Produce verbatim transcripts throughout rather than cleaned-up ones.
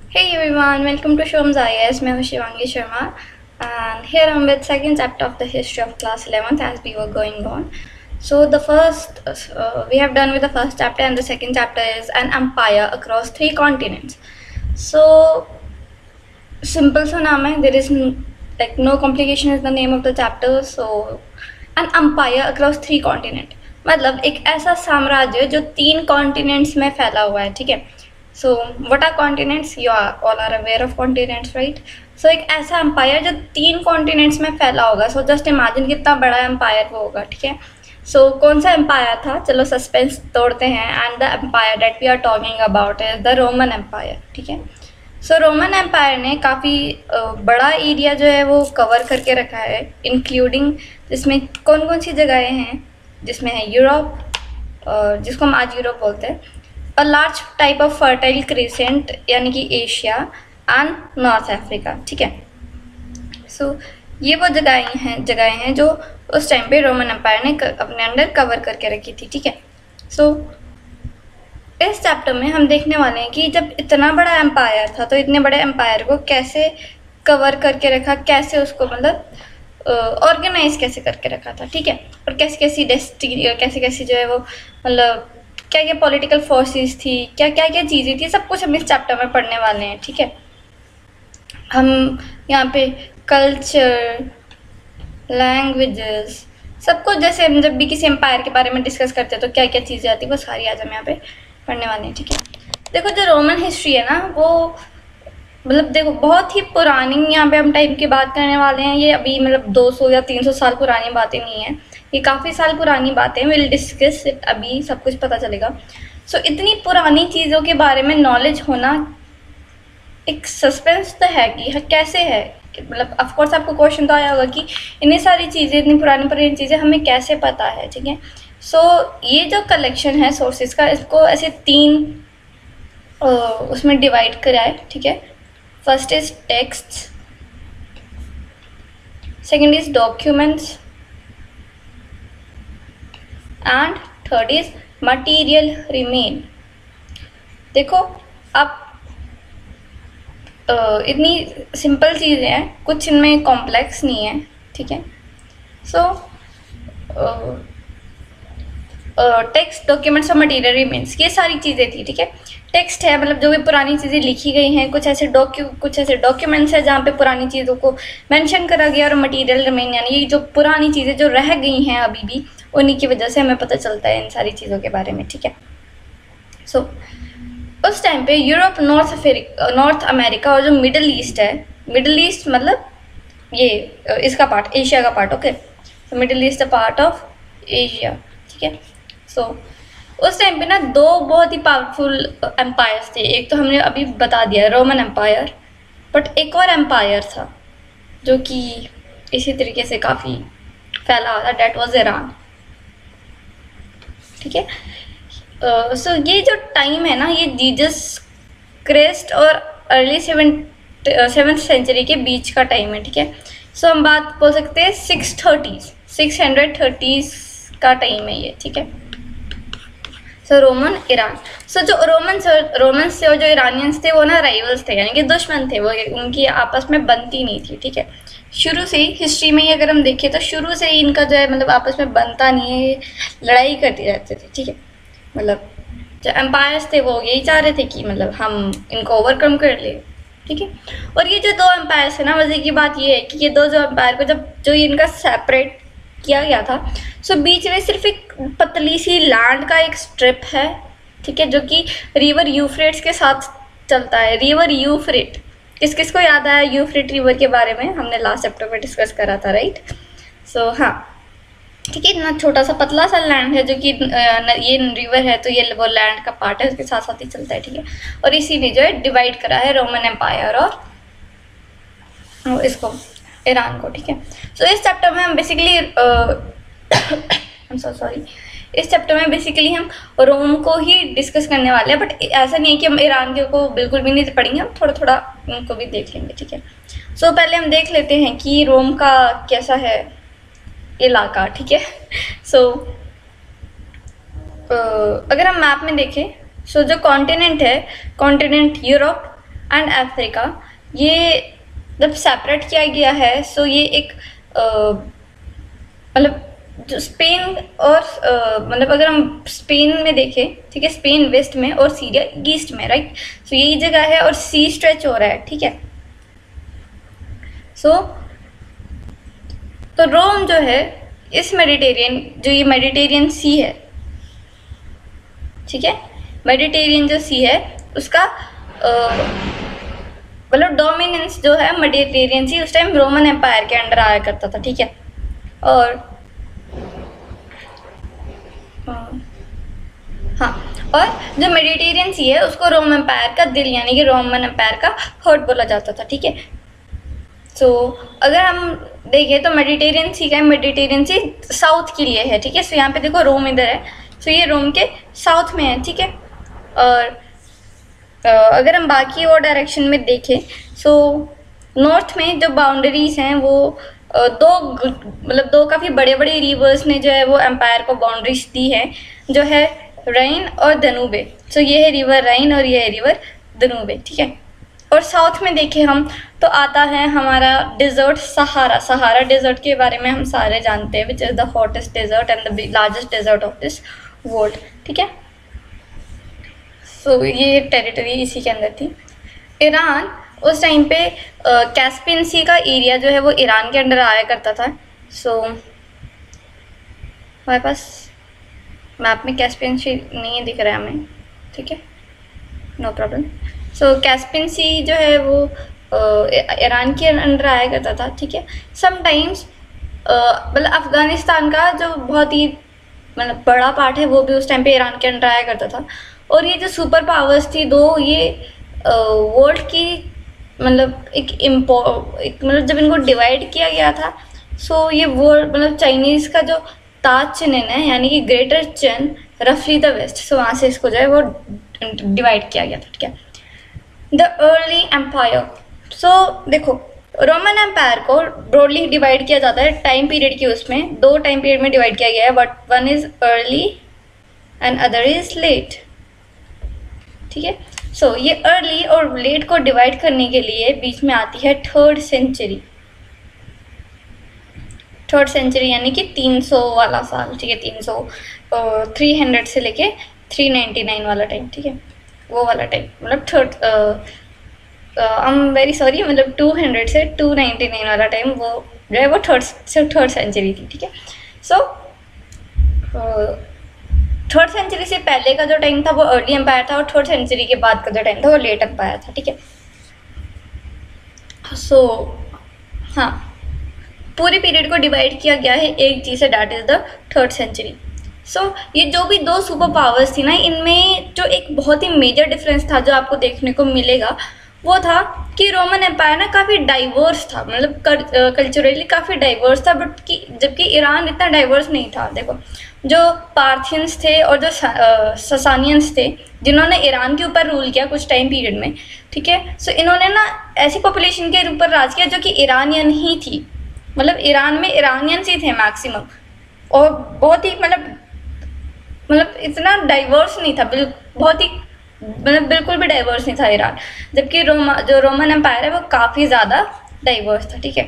Hey everyone, welcome to Shom's I A S. मैं हूँ Shivangi Sharma and here I'm with second chapter of the history of class eleventh as we were going on. So the first uh, we have done with the first chapter and the second chapter is an empire across three continents. So simple सा नाम है, there is like no complication is the name of the chapter. So an empire across three continent मतलब एक ऐसा साम्राज्य जो तीन continents में फैला हुआ है. ठीक है. So what are continents? You are all are aware of continents, right? So एक ऐसा एम्पायर जो तीन कॉन्टिनेंट्स में फैला होगा. So just imagine कितना बड़ा एम्पायर वो होगा. ठीक है. So कौन सा एम्पायर था? चलो सस्पेंस तोड़ते हैं. And the empire that we are talking about is the Roman Empire. ठीक है. So रोमन एम्पायर ने काफ़ी बड़ा एरिया जो है वो कवर करके रखा है, इंक्लूडिंग जिसमें कौन कौन सी जगहें हैं, जिसमें है यूरोप, जिसको हम आज यूरोप बोलते हैं, a large type of fertile crescent यानी कि एशिया एंड नॉर्थ अफ्रीका. ठीक है. सो so, ये वो जगहें हैं जगहें हैं जो उस टाइम पे रोमन एम्पायर ने अपने अंडर कवर करके रखी थी. ठीक है. सो so, इस चैप्टर में हम देखने वाले हैं कि जब इतना बड़ा एम्पायर था तो इतने बड़े एम्पायर को कैसे कवर करके रखा, कैसे उसको मतलब ऑर्गेनाइज uh, कैसे करके रखा था. ठीक है. और कैसी कैसी डेस्टिनी कैसे कैसी जो है वो मतलब क्या क्या पॉलिटिकल फोर्सेस थी, क्या क्या क्या चीज़ें थी, सब कुछ हम इस चैप्टर में पढ़ने वाले हैं. ठीक है. हम यहाँ पे कल्चर, लैंग्वेजेस, सब कुछ जैसे हम जब भी किसी एम्पायर के बारे में डिस्कस करते हैं तो क्या क्या चीज़ें आती है वो सारी आज हम यहाँ पे पढ़ने वाले हैं. ठीक है. देखो जो रोमन हिस्ट्री है ना वो मतलब देखो बहुत ही पुरानी यहाँ पे हम टाइम की बात करने वाले हैं. ये अभी मतलब दो सौ या तीन सौ साल पुरानी बातें नहीं हैं, ये काफ़ी साल पुरानी बातें हैं. विल डिस्कस इट, अभी सब कुछ पता चलेगा. सो so, इतनी पुरानी चीज़ों के बारे में नॉलेज होना एक सस्पेंस तो है कि कैसे है, मतलब ऑफ कोर्स आपको क्वेश्चन तो आया होगा कि इतनी सारी चीज़ें, इतनी पुरानी पुरानी चीज़ें हमें कैसे पता है. ठीक है. सो so, ये जो कलेक्शन है सोर्सेज का, इसको ऐसे तीन उसमें डिवाइड करा है. ठीक है. First is text, second is documents and third is material remain. देखो अब uh, इतनी सिंपल चीज़ें हैं, कुछ इनमें कॉम्प्लेक्स नहीं है. ठीक है. सो टेक्स्ट, डॉक्यूमेंट्स और मटीरियल रिमेन्स, ये सारी चीज़ें थी. ठीक है. टेक्स्ट है मतलब जो भी पुरानी चीज़ें लिखी गई हैं, कुछ ऐसे डॉक्यू कुछ ऐसे डॉक्यूमेंट्स है जहाँ पे पुरानी चीज़ों को मेंशन करा गया, और मटीरियल रिमेन यानी ये जो पुरानी चीज़ें जो रह गई हैं अभी भी, उन्हीं की वजह से हमें पता चलता है इन सारी चीज़ों के बारे में. ठीक है. सो so, उस टाइम पे Europe, North Africa North America और जो मिडल ईस्ट है, मिडल ईस्ट मतलब ये इसका पार्ट, एशिया का पार्ट. ओके. तो middle east a part of Asia. ठीक है. सो so, उस टाइम पे ना दो बहुत ही पावरफुल एम्पायर्स थे. एक तो हमने अभी बता दिया रोमन एम्पायर, बट एक और एम्पायर था जो कि इसी तरीके से काफ़ी फैला हुआ था, डेट वाज ईरान. ठीक है. सो uh, so ये जो टाइम है ना, ये जीसस क्राइस्ट और अर्ली सेवेंथ सेवन्थ सेंचुरी के बीच का टाइम है. ठीक है. सो so, हम बात बोल सकते हैं six thirties six hundred thirties का टाइम है ये. ठीक है. सो रोमन ईरान. सो जो रोमन रोमन्स थे और जो ईरानियंस थे वो ना राइवल्स थे, यानी कि दुश्मन थे. वो उनकी आपस में बनती नहीं थी. ठीक है. शुरू से ही हिस्ट्री में ही अगर हम देखें तो शुरू से ही इनका जो है मतलब आपस में बनता नहीं है, लड़ाई करती रहते थे. ठीक है. मतलब जो एम्पायर्स थे वो यही चाह रहे थे कि मतलब हम इनको ओवरकम कर ले. ठीक है. और ये जो दो एम्पायर्स है ना, मजे की बात ये है कि ये दो जो एम्पायर को जब जो इनका सेपरेट किया गया था, सो बीच में सिर्फ एक पतली सी लैंड का एक स्ट्रिप है. ठीक है. जो कि रिवर यूफ्रेट्स के साथ चलता है. रिवर यूफ्रेट, किस किस को याद आया यूफ्रेट रिवर के बारे में? हमने लास्ट चैप्टर में डिस्कस करा था, राइट? सो हाँ. ठीक है. इतना छोटा सा पतला सा लैंड है जो कि ये रिवर है, तो ये वो लैंड का पार्ट है, उसके साथ साथ ही चलता है. ठीक है. और इसी ने जो है डिवाइड करा है रोमन एम्पायर और इसको ईरान को. ठीक है. सो so, इस चैप्टर में हम basically I am so sorry इस चैप्टर में बेसिकली हम रोम को ही डिस्कस करने वाले हैं, बट ऐसा नहीं है कि हम ईरान के को बिल्कुल भी नहीं पढ़ेंगे, हम थोड़ा थोड़ा उनको भी देख लेंगे. ठीक है. सो so, पहले हम देख लेते हैं कि रोम का कैसा है इलाका. ठीक है. सो so, uh, अगर हम मैप में देखें, सो so जो कॉन्टिनेंट है, कॉन्टिनेंट यूरोप, एंड अफ्रीका, ये जब सेपरेट किया गया है, सो ये एक मतलब जो स्पेन और मतलब अगर हम स्पेन में देखें, ठीक है, स्पेन वेस्ट में और सीरिया ईस्ट में, राइट। सो यही जगह है और सी स्ट्रेच हो रहा है, ठीक है। सो so, तो रोम जो है इस मेडिटेरियन, जो ये मेडिटेरियन सी है, ठीक है, मेडिटेरियन जो सी है उसका मतलब डोमिनेंस जो है मेडिटेरियन सी उस टाइम रोमन एम्पायर के अंडर आया करता था, ठीक है। और हाँ, और जो मेडिटेरियन सी है उसको रोमन एम्पायर का दिल यानी कि रोमन एम्पायर का हार्ट बोला जाता था, ठीक है। सो so, अगर हम देखें तो मेडिटेरियन सी का है, मेडिटेरियन सी साउथ के लिए है, ठीक है। सो so, यहाँ पे देखो रोम इधर है, सो so, ये रोम के साउथ में है, ठीक है। और अगर हम बाकी और डायरेक्शन में देखें, सो so, नॉर्थ में जो बाउंड्रीज हैं वो दो मतलब दो काफ़ी बड़े बड़े रिवर्स ने जो है वो एम्पायर को बाउंड्रीज दी है, जो है राइन और दनूबे। सो so, ये है रिवर राइन और ये है रिवर दनूबे, ठीक है। और साउथ में देखें हम तो आता है हमारा डिज़र्ट सहारा। सहारा डिज़र्ट के बारे में हम सारे जानते हैं, which is the hottest desert and the largest desert of this world, ठीक है। सो so, ये टेरिटरी इसी के अंदर थी। ईरान उस टाइम पे कैस्पियन सी का एरिया जो है वो ईरान के अंडर आया करता था। सो so, हमारे पास मैप में कैस्पियन सी नहीं दिख रहा है हमें, ठीक है, no problem. So Caspian sea जो है वो ईरान के अंडर आया करता था, ठीक है। समटाइम्स मतलब अफ़गानिस्तान का जो बहुत ही मतलब बड़ा पार्ट है वो भी उस टाइम पे ईरान के अंडर आया करता था। और ये जो सुपर पावर्स थी दो, ये वर्ल्ड की मतलब एक इम्पो एक मतलब जब इनको डिवाइड किया गया था, सो ये वर्ल्ड मतलब चाइनीज़ का जो ताज चीन है यानी कि ग्रेटर चीन रफली द वेस्ट, सो वहाँ से इसको जो है वो डिवाइड किया गया था, ठीक है। द अर्ली एम्पायर, सो देखो रोमन एम्पायर को ब्रॉडली डिवाइड किया जाता है टाइम पीरियड की, उसमें दो टाइम पीरियड में डिवाइड किया गया है, but one is early and other is late, ठीक है। सो so, ये अर्ली और लेट को डिवाइड करने के लिए बीच में आती है थर्ड सेंचुरी। थर्ड सेंचुरी यानी कि तीन सौ वाला साल, ठीक है, तीन सौ थ्री हंड्रेड से लेके थ्री नाइन्टी नाइन वाला टाइम, ठीक है, वो वाला टाइम मतलब third I am very sorry मतलब टू हंड्रेड से टू नाइन्टी नाइन वाला टाइम वो जो है वो थर्ड थर्ड सेंचुरी थी, ठीक है। सो थर्ड सेंचुरी से पहले का जो टाइम था वो अर्ली एम्पायर था और थर्ड सेंचुरी के बाद का जो टाइम था वो लेट एम्पायर था, ठीक है। सो so, हाँ, पूरे पीरियड को डिवाइड किया गया है एक चीज़ से, that is the third century. So ये जो भी दो सुपर पावर्स थी ना, इनमें जो एक बहुत ही मेजर डिफरेंस था जो आपको देखने को मिलेगा वो था कि रोमन एम्पायर ना काफ़ी डाइवर्स था, मतलब कल्चरली काफ़ी डाइवर्स था, बट कि जबकि ईरान इतना डाइवर्स नहीं था। देखो जो पार्थियंस थे और जो ससानियंस थे जिन्होंने ईरान के ऊपर रूल किया कुछ टाइम पीरियड में, ठीक है। सो इन्होंने ना ऐसी पॉपुलेशन के ऊपर राज किया जो कि ईरानियन ही थी, मतलब ईरान में ईरानियंस ही थे मैक्सिमम, और बहुत ही मतलब मतलब इतना डाइवर्स नहीं था, बहुत ही मतलब बिल्कुल भी डाइवर्स नहीं था ईरान, जबकि रोमा जो रोमन एम्पायर है वो काफ़ी ज़्यादा डाइवर्स था, ठीक है।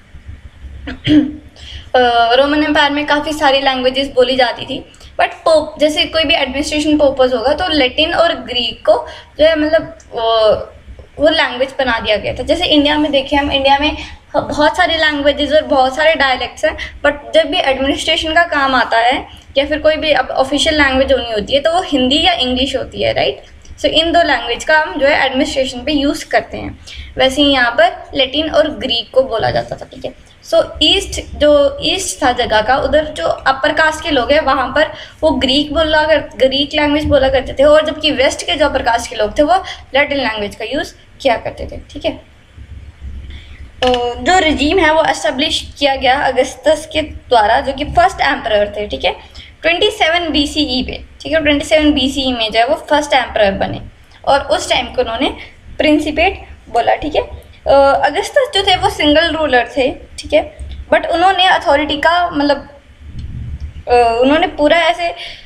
रोमन एम्पायर में काफ़ी सारी लैंग्वेजेस बोली जाती थी, बट पोप जैसे कोई भी एडमिनिस्ट्रेशन पर्पस होगा तो लैटिन और ग्रीक को जो है मतलब वो लैंग्वेज बना दिया गया था। जैसे इंडिया में देखिए, हम इंडिया में बहुत सारे लैंग्वेजेस और बहुत सारे डायलेक्ट्स हैं, बट जब भी एडमिनिस्ट्रेशन का काम आता है या फिर कोई भी अब ऑफिशियल लैंग्वेज होनी होती है तो वो हिंदी या इंग्लिश होती है, राइट। सो so, इन दो लैंग्वेज का हम जो है एडमिनिस्ट्रेशन पे यूज़ करते हैं। वैसे ही यहाँ पर लैटिन और ग्रीक को बोला जाता था, ठीक है। सो ईस्ट जो ईस्ट था जगह का, उधर जो अपर कास्ट के लोग हैं वहाँ पर वो ग्रीक बोला कर ग्रीक लैंग्वेज बोला करते थे, और जबकि वेस्ट के जो अपर कास्ट के लोग थे वो लैटिन लैंग्वेज का यूज़ किया करते थे, ठीक है। तो जो रजीम है वो एस्टेब्लिश किया गया अगस्तस के द्वारा, जो कि फर्स्ट एम्परर थे, ठीक है, twenty seven B C E पे, ठीक है। Twenty seven B C E में जो है वो फर्स्ट एम्परर बने और उस टाइम को उन्होंने प्रिंसिपेट बोला, ठीक है। अगस्तस जो थे वो सिंगल रूलर थे, ठीक है, बट उन्होंने अथॉरिटी का मतलब उन्होंने पूरा ऐसे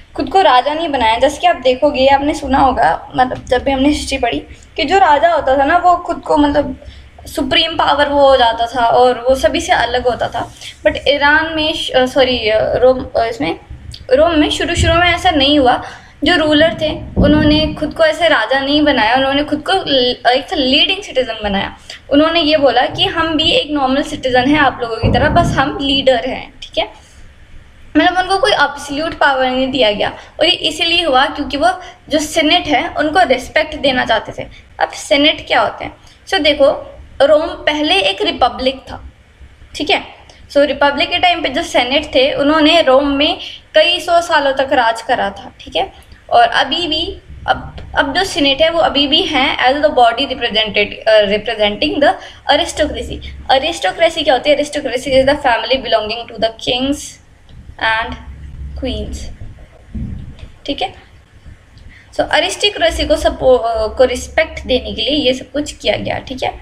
खुद को राजा नहीं बनाया। जैसे कि आप देखोगे, आपने सुना होगा, मतलब जब भी हमने हिस्ट्री पढ़ी, कि जो राजा होता था ना वो खुद को मतलब सुप्रीम पावर वो हो जाता था और वो सभी से अलग होता था। बट ईरान में, सॉरी रोम, इसमें रोम में शुरू शुरू में ऐसा नहीं हुआ। जो रूलर थे उन्होंने खुद को ऐसे राजा नहीं बनाया, उन्होंने खुद को एक लीडिंग सिटीजन बनाया। उन्होंने ये बोला कि हम भी एक नॉर्मल सिटीजन हैं आप लोगों की तरह, बस हम लीडर हैं, ठीक है। मतलब उनको कोई एब्सोल्यूट पावर नहीं दिया गया। और ये इसीलिए हुआ क्योंकि वो जो सीनेट है उनको रिस्पेक्ट देना चाहते थे। अब सीनेट क्या होते हैं? सो so, देखो, रोम पहले एक रिपब्लिक था, ठीक है। सो so, रिपब्लिक के टाइम पे जो सेनेट थे उन्होंने रोम में कई सौ सालों तक राज करा था, ठीक है। और अभी भी अब अब जो सीनेट है वो अभी भी हैं as the body represented representing the aristocracy. Aristocracy क्या होती है? Aristocracy is the family belonging to the kings and queens, ठीक है। सो अरिस्टोक्रेसी को सपो को रिस्पेक्ट देने के लिए ये सब कुछ किया गया, ठीक है।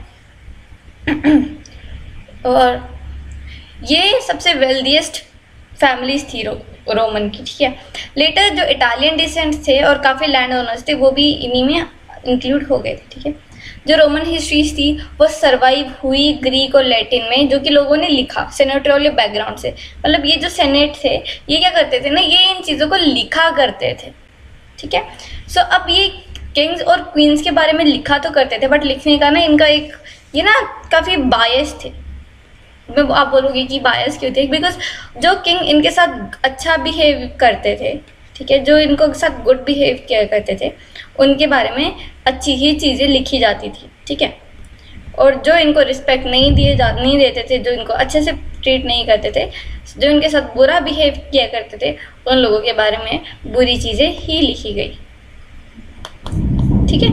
और ये सबसे वेल्दीएस्ट फैमिलीज थी रो, रोमन की, ठीक है। लेटर जो इटालियन डिसेंट थे और काफ़ी लैंड ओनर्स थे वो भी इन्हीं में इंक्लूड हो गए थे, ठीक है। जो रोमन हिस्ट्रीज थी वो सर्वाइव हुई ग्रीक और लैटिन में, जो कि लोगों ने लिखा सेनेटोरियल बैकग्राउंड से। मतलब ये जो सेनेट थे ये क्या करते थे ना, ये इन चीज़ों को लिखा करते थे, ठीक है। सो so, अब ये किंग्स और क्वींस के बारे में लिखा तो करते थे, बट लिखने का ना इनका एक ये ना काफ़ी बायस थे। मैं आप बोलोगे कि बायस क्यों थे? बिकॉज जो किंग इनके साथ अच्छा बिहेव करते थे, ठीक है, जो इनको साथ गुड बिहेव किया करते थे उनके बारे में अच्छी ही चीज़ें लिखी जाती थी, ठीक है। और जो इनको रिस्पेक्ट नहीं दिए जा नहीं देते थे, जो इनको अच्छे से ट्रीट नहीं करते थे, जो इनके साथ बुरा बिहेव किया करते थे, उन लोगों के बारे में बुरी चीज़ें ही लिखी गई, ठीक है।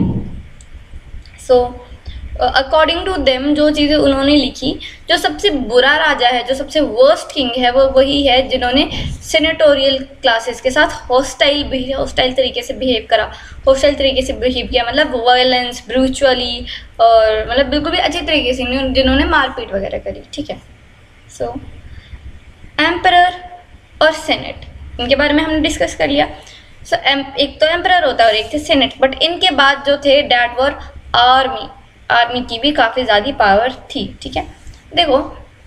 सो अकॉर्डिंग टू देम जो चीज़ें उन्होंने लिखी, जो सबसे बुरा राजा है, जो सबसे वर्स्ट किंग है, वो वही है जिन्होंने सेनेटोरियल क्लासेस के साथ हॉस्टाइल हॉस्टाइल तरीके से बिहेव करा, हॉस्टाइल तरीके से बिहेव किया, मतलब वायलेंस, ब्रूचुअली, और मतलब बिल्कुल भी अच्छे तरीके से जिन्होंने मारपीट वगैरह करी, ठीक है। सो एम्परर और सेनेट, इनके बारे में हमने डिस्कस कर लिया। सो so, एक तो एम्परर होता है और एक थे सेनेट। बट इनके बाद जो थे डैट वर आर्मी, आर्मी की भी काफ़ी ज़्यादा पावर थी, ठीक है। देखो,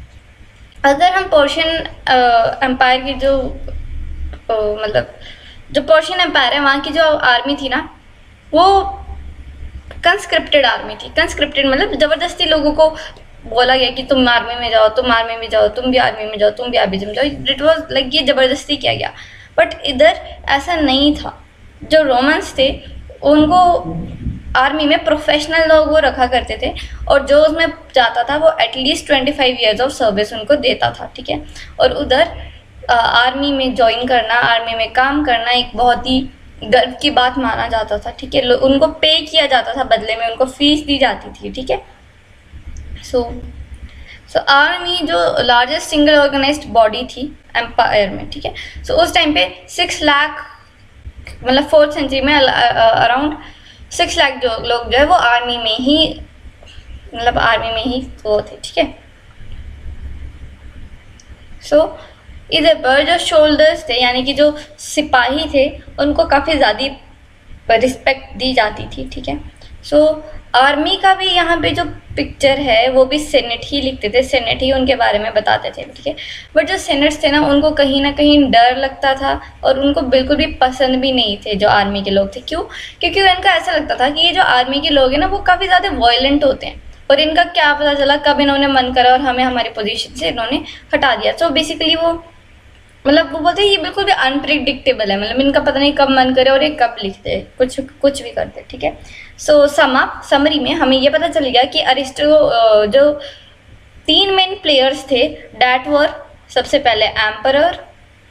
अगर हम पर्शियन एम्पायर की जो आ, मतलब जो पर्शियन एम्पायर है वहाँ की जो आर्मी थी ना, वो कंस्क्रिप्टेड आर्मी थी। कंस्क्रिप्टेड मतलब ज़बरदस्ती लोगों को बोला गया कि तुम आर्मी में जाओ, तुम आर्मी में जाओ, तुम भी आर्मी में जाओ, तुम भी आर्मी में जाओ। इट वॉज लाइक ये ज़बरदस्ती किया गया। बट इधर ऐसा नहीं था। जो रोमन्स थे उनको आर्मी में प्रोफेशनल लोग वो रखा करते थे, और जो उसमें जाता था वो at least twenty five years of service उनको देता था, ठीक है। और उधर आर्मी में ज्वाइन करना, आर्मी में काम करना एक बहुत ही गर्व की बात माना जाता था, ठीक है। उनको पे किया जाता था, बदले में उनको फीस दी जाती थी, ठीक है। सो सो आर्मी जो लार्जेस्ट सिंगल ऑर्गेनाइज्ड बॉडी थी एम्पायर में, ठीक है। सो so, उस टाइम पे सिक्स लाख मतलब फोर्थ सेंचुरी में अराउंड सिक्स लाख जो लोग जो है वो आर्मी में ही मतलब आर्मी में ही वो थे, ठीक है। सो इधर पर जो शोल्डर्स थे यानी कि जो सिपाही थे उनको काफ़ी ज़्यादा रिस्पेक्ट दी जाती थी, ठीक है। सो आर्मी का भी यहाँ पे जो पिक्चर है वो भी सेनेट ही लिखते थे, सेनेट ही उनके बारे में बताते थे, ठीक है। बट जो सेनेट्स थे ना उनको कहीं ना कहीं डर लगता था और उनको बिल्कुल भी पसंद भी नहीं थे जो आर्मी के लोग थे। क्यों? क्योंकि उनका ऐसा लगता था कि ये जो आर्मी के लोग हैं ना वो काफ़ी ज़्यादा वायलेंट होते हैं, और इनका क्या पता चला कब इन्होंने मन करा और हमें हमारी पोजीशन से इन्होंने हटा दिया। सो बेसिकली वो मतलब वो बोलते हैं ये बिल्कुल भी अनप्रिडिक्टेबल है, मतलब इनका पता नहीं कब मन करे और ये कब लिखते हैं, कुछ कुछ भी करते, ठीक है। सो सम अप समरी में हमें ये पता चल गया कि अरिस्टो जो तीन मेन प्लेयर्स थे डैट वर, सबसे पहले एम्परर,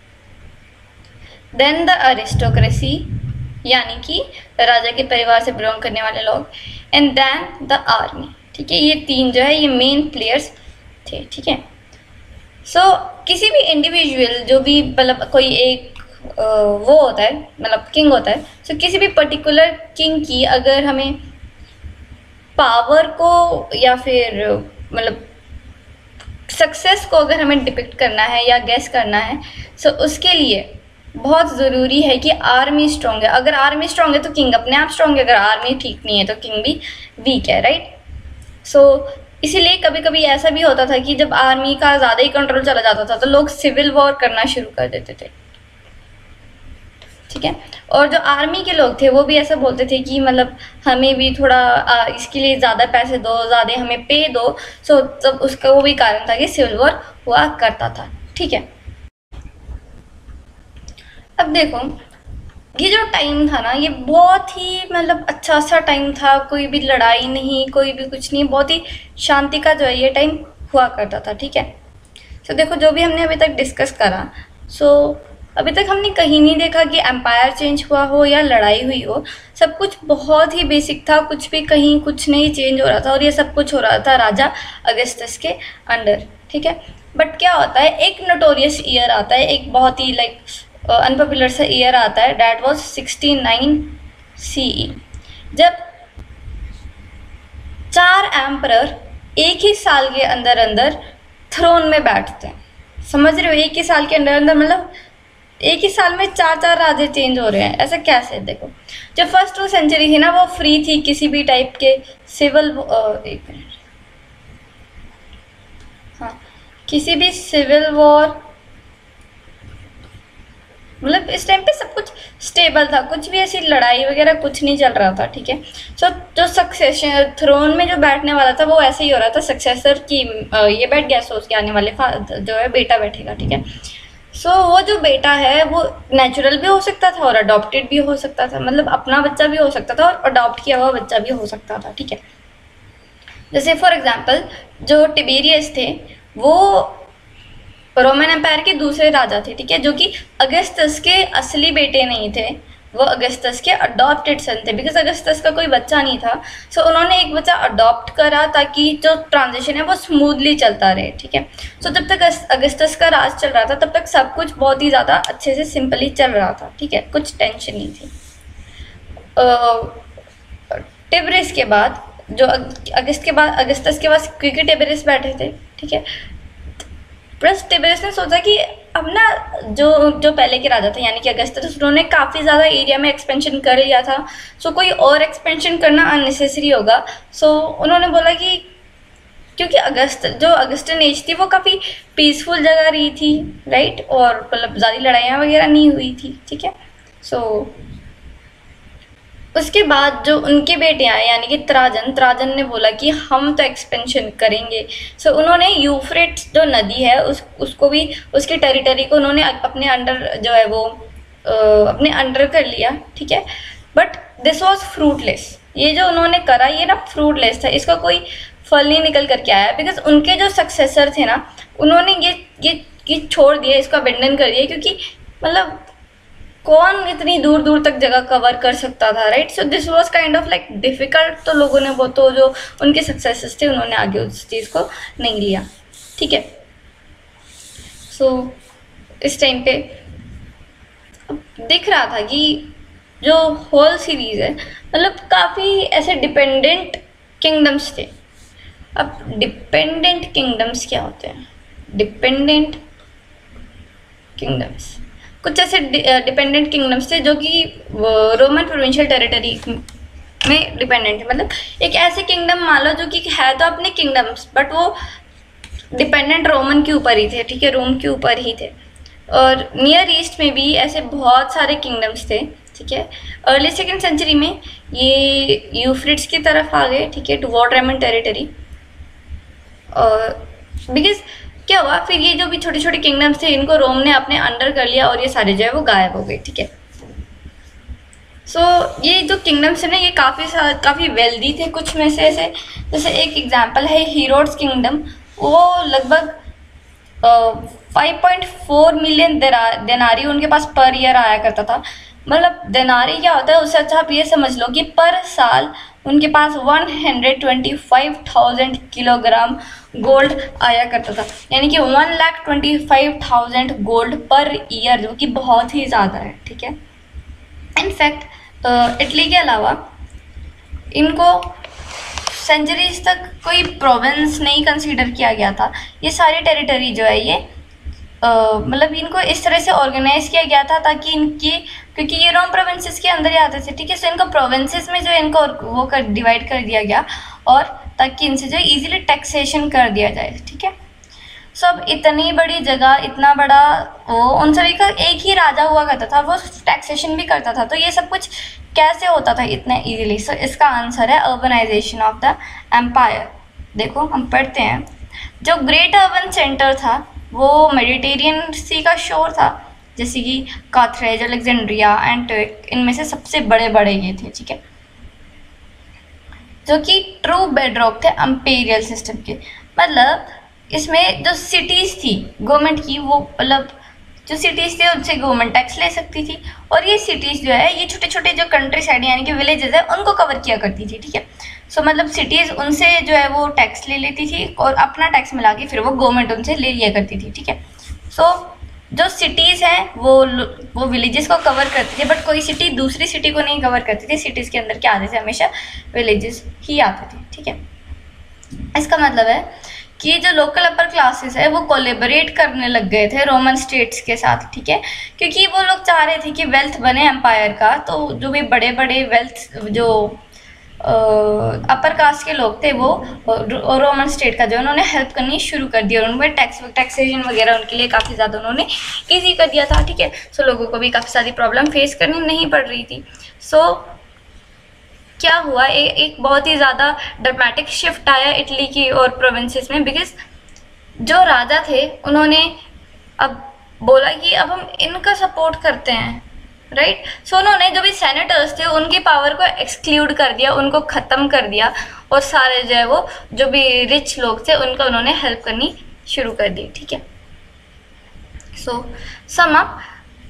देन द अरिस्टोक्रेसी यानी कि राजा के परिवार से बिलोंग करने वाले लोग, एंड देन द आर्मी, ठीक है। ये तीन जो है ये मेन प्लेयर्स थे, ठीक है। सो so, किसी भी इंडिविजुअल जो भी मतलब कोई एक आ, वो होता है मतलब किंग होता है, सो so, किसी भी पर्टिकुलर किंग की अगर हमें पावर को या फिर मतलब सक्सेस को अगर हमें डिपिक्ट करना है या गेस करना है, सो so, उसके लिए बहुत ज़रूरी है कि आर्मी स्ट्रॉन्ग है। अगर आर्मी स्ट्रॉन्ग है तो किंग अपने आप स्ट्रॉन्ग है, अगर आर्मी ठीक नहीं है तो किंग भी वीक है, राइट। सो so, इसीलिए कभी कभी ऐसा भी होता था कि जब आर्मी का ज़्यादा ही कंट्रोल चला जाता था तो लोग सिविल वॉर करना शुरू कर देते थे, ठीक है। और जो आर्मी के लोग थे वो भी ऐसा बोलते थे कि मतलब हमें भी थोड़ा आ, इसके लिए ज़्यादा पैसे दो, ज़्यादा हमें पे दो। सो तब उसका वो भी कारण था कि सिविल वॉर हुआ करता था, ठीक है। अब देखो ये जो टाइम था ना, ये बहुत ही मतलब अच्छा सा टाइम था, कोई भी लड़ाई नहीं, कोई भी कुछ नहीं, बहुत ही शांति का जो है ये टाइम हुआ करता था, ठीक है। सो so, देखो जो भी हमने अभी तक डिस्कस करा, सो so, अभी तक हमने कहीं नहीं देखा कि एम्पायर चेंज हुआ हो या लड़ाई हुई हो। सब कुछ बहुत ही बेसिक था, कुछ भी कहीं कुछ नहीं चेंज हो रहा था, और ये सब कुछ हो रहा था राजा अगस्टस के अंडर, ठीक है। बट क्या होता है, एक नोटोरियस ईयर आता है, एक बहुत ही लाइक अनपॉपुलर सा ईयर आता है, that was sixty nine CE, जब चार एम्परर एक ही साल के अंदर अंदर थ्रोन में बैठते हैं। समझ रहे हो, एक ही साल के अंदर अंदर मतलब एक ही साल में चार चार राजे चेंज हो रहे हैं, ऐसा कैसे। देखो जो फर्स्ट वो सेंचुरी थी ना, वो फ्री थी किसी भी टाइप के सिविल, एक मिनट, हाँ, किसी भी सिविल वॉर, मतलब इस टाइम पे सब कुछ स्टेबल था, कुछ भी ऐसी लड़ाई वगैरह कुछ नहीं चल रहा था, ठीक है। सो जो सक्सेशन थ्रोन में जो बैठने वाला था वो ऐसे ही हो रहा था, सक्सेसर की ये बैठ गया, सो उसके आने वाले जो है बेटा बैठेगा, ठीक है। सो so, वो जो बेटा है वो नेचुरल भी हो सकता था और अडॉप्टेड भी हो सकता था, मतलब अपना बच्चा भी हो सकता था और अडॉप्ट किया हुआ बच्चा भी हो सकता था, ठीक है। जैसे फॉर एग्जांपल जो टिबेरियस थे वो रोमन एम्पायर के दूसरे राजा थे, ठीक है, जो कि अगस्टस के असली बेटे नहीं थे, वो अगस्टस के अडॉप्टेड सन थे, बिकॉज अगस्टस का कोई बच्चा नहीं था। सो so, उन्होंने एक बच्चा अडॉप्ट करा ताकि जो ट्रांजिशन है वो स्मूथली चलता रहे, ठीक है। सो so, जब तक अगस्टस का राज चल रहा था तब तक सब कुछ बहुत ही ज़्यादा अच्छे से सिंपली चल रहा था, ठीक है, कुछ टेंशन नहीं थी। टिबरिस के बाद जो अगस्त के बाद अगस्टस के बाद क्योंकि टिबरिस बैठे थे, ठीक है, प्लस टिबरिस ने सोचा कि अब ना जो जो पहले के राजा थे यानी कि अगस्टस, उन्होंने काफ़ी ज़्यादा एरिया में एक्सपेंशन कर लिया था। सो कोई और एक्सपेंशन करना अननेसेसरी होगा। सो उन्होंने बोला कि क्योंकि अगस्त जो अगस्टन एज थी वो काफ़ी पीसफुल जगह रही थी, राइट, और मतलब ज़्यादा लड़ाइयाँ वगैरह नहीं हुई थी, ठीक है। सो उसके बाद जो उनके बेटे आए यानी कि त्राजन त्राजन ने बोला कि हम तो एक्सपेंशन करेंगे। सो उन्होंने यूफ्रेट्स जो नदी है उस उसको भी, उसकी टेरिटरी को उन्होंने अपने अंडर जो है वो आ, अपने अंडर कर लिया, ठीक है। बट दिस वॉज फ्रूटलेस, ये जो उन्होंने करा ये ना फ्रूटलेस था, इसका कोई फल नहीं निकल करके आया, बिकॉज उनके जो सक्सेसर थे ना उन्होंने ये ये ये छोड़ दिया, इसको अबेंडन कर दिया, क्योंकि मतलब कौन इतनी दूर दूर तक जगह कवर कर सकता था, right. So this was kind of like difficult, तो लोगों ने वो तो जो उनके सक्सेसर्स थे उन्होंने आगे उस चीज़ को नहीं लिया, ठीक है। सो so, इस टाइम पे दिख रहा था कि जो होल सीरीज़ है मतलब काफ़ी ऐसे डिपेंडेंट किंगडम्स थे। अब डिपेंडेंट किंगडम्स क्या होते हैं? डिपेंडेंट किंगडम्स कुछ ऐसे डिपेंडेंट किंगडम्स थे जो कि रोमन प्रोविंशियल टेरिटरी में डिपेंडेंट है। मतलब एक ऐसे किंगडम मान लो जो कि है तो अपने किंगडम्स बट वो डिपेंडेंट रोमन के ऊपर ही थे, ठीक है, रोम के ऊपर ही थे। और नियर ईस्ट में भी ऐसे बहुत सारे किंगडम्स थे, ठीक है। अर्ली सेकेंड सेंचुरी में ये यूफ्रेट्स की तरफ आ गए, ठीक है, टुवर्ड रोमन टेरिटरी। और बिकॉज क्या हुआ फिर ये जो भी छोटे छोटे किंगडम्स थे इनको रोम ने अपने अंडर कर लिया और ये सारे जो है वो गायब हो गए, ठीक है। सो so, ये जो किंगडम्स है ना ये काफ़ी काफ़ी वेल्दी थे कुछ में से ऐसे। जैसे एक एग्जांपल है हीरोड्स किंगडम, वो लगभग फाइव पॉइंट फोर मिलियन देनारी उनके पास पर ईयर आया करता था। मतलब देनारी क्या होता है उससे अच्छा आप ये समझ लो कि पर साल उनके पास one hundred twenty five thousand kilogram gold आया करता था, यानी कि one lakh twenty five thousand gold पर ईयर, जो कि बहुत ही ज़्यादा है, ठीक है। इनफैक्ट इटली के अलावा इनको सेंचुरीज तक कोई प्रोविंस नहीं कंसीडर किया गया था। ये सारी टेरिटरी जो है ये मतलब इनको इस तरह से ऑर्गेनाइज किया गया था ताकि इनकी, क्योंकि ये रोम प्रोविंसेस के अंदर ही आते थे, ठीक है, सो इनको प्रोविंसेस में जो है इनको वो कर डिवाइड कर दिया गया, और ताकि इनसे जो इजीली टैक्सेशन कर दिया जाए, ठीक है। सो अब इतनी बड़ी जगह, इतना बड़ा वो, उन सभी का एक ही राजा हुआ करता था, वो टैक्सेशन भी करता था, तो ये सब कुछ कैसे होता था इतना इजीली? सो इसका आंसर है अर्बनाइजेशन ऑफ द एम्पायर। देखो हम पढ़ते हैं, जो ग्रेट अर्बन सेंटर था वो मेडिटेरियन सी का शोर था, जैसे कि काथरेज, अलेक्जेंड्रिया, एंटोक, इनमें से सबसे बड़े बड़े ये थे, ठीक है, जो कि ट्रू बेडरॉक थे एम्पेरियल सिस्टम के। मतलब इसमें जो सिटीज़ थी गवर्नमेंट की, वो मतलब जो सिटीज़ थे उनसे गवर्नमेंट टैक्स ले सकती थी, और ये सिटीज़ जो है ये छोटे छोटे जो कंट्री साइड यानी कि विलेजेस है उनको कवर किया करती थी, ठीक है। सो so, मतलब सिटीज़ उनसे जो है वो टैक्स ले लेती थी और अपना टैक्स मिला के फिर वो गवर्नमेंट उनसे ले लिया करती थी, ठीक है। सो so, जो सिटीज़ हैं वो वो विलेजेस को कवर करती थी, बट कोई सिटी दूसरी सिटी को नहीं कवर करती थी, सिटीज़ के अंदर क्या आते थे, हमेशा विलेजेस ही आते थे, ठीक है। इसका मतलब है कि जो लोकल अपर क्लासेस है वो कोलेबरेट करने लग गए थे रोमन स्टेट्स के साथ, ठीक है, क्योंकि वो लोग चाह रहे थे कि वेल्थ बने एम्पायर का, तो जो भी बड़े बड़े वेल्थ जो अपर कास्ट के लोग थे वो रोमन स्टेट का जो उन्होंने हेल्प करनी शुरू कर दिया, और उनमें टैक्स टैक्सेशन वगैरह उनके लिए काफ़ी ज़्यादा उन्होंने ईजी कर दिया था, ठीक है। सो लोगों को भी काफ़ी सारी प्रॉब्लम फेस करनी नहीं पड़ रही थी। सो क्या हुआ, ए, एक बहुत ही ज़्यादा ड्रामेटिक शिफ्ट आया इटली की और प्रोविंसेस में, बिकॉज जो राजा थे उन्होंने अब बोला कि अब हम इनका सपोर्ट करते हैं, राइट। सो so, उन्होंने जो भी सेनेटर्स थे उनकी पावर को एक्सक्लूड कर दिया, उनको ख़त्म कर दिया, और सारे जो है वो जो भी रिच लोग थे उनको उन्होंने हेल्प करनी शुरू कर दी, ठीक है। सो सम अप,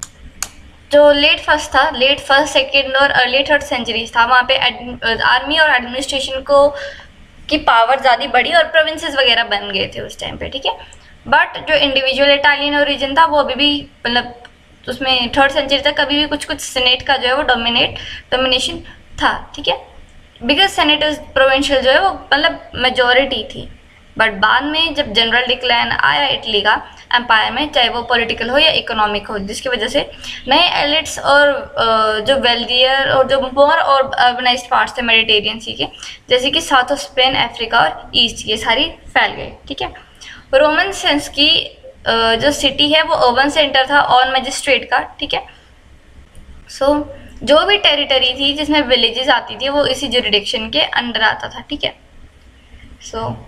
जो लेट फर्स्ट था, लेट फर्स्ट सेकेंड और अर्ली थर्ड सेंचुरीज था, वहाँ पे आर्मी और एडमिनिस्ट्रेशन को की पावर ज़्यादा बढ़ी और प्रोविंसेस वगैरह बन गए थे उस टाइम पे, ठीक है। बट जो इंडिविजुअल इटालियन ओरिजिन था वो अभी भी मतलब उसमें थर्ड सेंचुरी तक कभी भी कुछ कुछ सेनेट का जो है वो डोमिनेट डोमिनेशन था, ठीक है, बिकॉज सेनेटर्स प्रोविंशियल जो है वो मतलब मेजॉरिटी थी। बट बाद में जब जनरल डिक्लाइन आया इटली का एम्पायर में, चाहे वो पॉलिटिकल हो या इकोनॉमिक हो, जिसकी वजह से नए एलिट्स और जो वेल्दियर और जो मोर और अर्बनाइज्ड पार्ट्स थे मेडिटेरियन सी के, जैसे कि साउथ ऑफ स्पेन, अफ्रीका और ईस्ट, ये सारी फैल गए, ठीक है। रोमन सेंस की जो सिटी है वो अर्बन सेंटर था ऑन मजिस्ट्रेट का, ठीक है। सो so, जो भी टेरिटरी थी जिसमें विलेजेस आती थी वो इसी जुरिडिक्शन के अंडर आता था, ठीक है। सो so,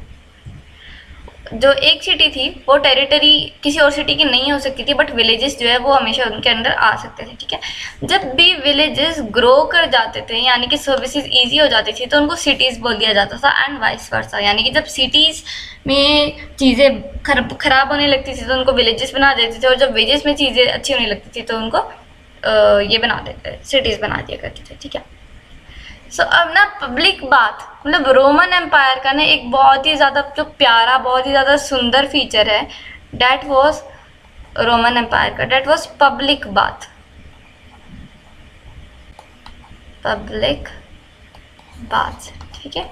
जो एक सिटी थी वो टेरिटरी किसी और सिटी की नहीं हो सकती थी, बट विलेजेस जो है वो हमेशा उनके अंदर आ सकते थे, ठीक है। जब भी विलेजेस ग्रो कर जाते थे यानी कि सर्विसेज इजी हो जाती थी तो उनको सिटीज़ बोल दिया जाता था, एंड वाइस वर्सा, यानी कि जब सिटीज़ में चीज़ें खराब खराब होने लगती थी तो उनको विलेजेस बना देते थे, और जब विलेजेस में चीज़ें अच्छी होने लगती थी तो उनको आ, ये बना देते सिटीज़ बना दिया करते थे, ठीक है। सो so, अब ना पब्लिक बात, मतलब रोमन एम्पायर का ना एक बहुत ही ज़्यादा जो प्यारा, बहुत ही ज़्यादा सुंदर फीचर है, डैट वाज रोमन एम्पायर का, डैट वाज पब्लिक बात, पब्लिक बात, ठीक है।